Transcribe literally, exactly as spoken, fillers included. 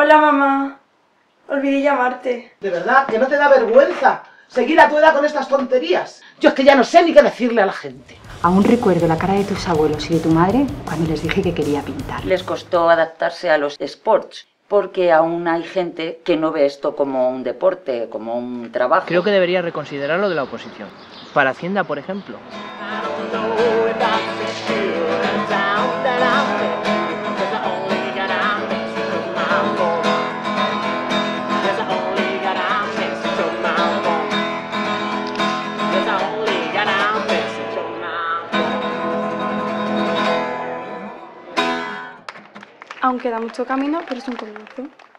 Hola, mamá. Olvidé llamarte. De verdad, que no te da vergüenza seguir a tu edad con estas tonterías. Yo es que ya no sé ni qué decirle a la gente. Aún recuerdo la cara de tus abuelos y de tu madre cuando les dije que quería pintar. Les costó adaptarse a los sports, porque aún hay gente que no ve esto como un deporte, como un trabajo. Creo que debería reconsiderar lo de la oposición. Para Hacienda, por ejemplo. Aún queda mucho camino, pero es un comienzo.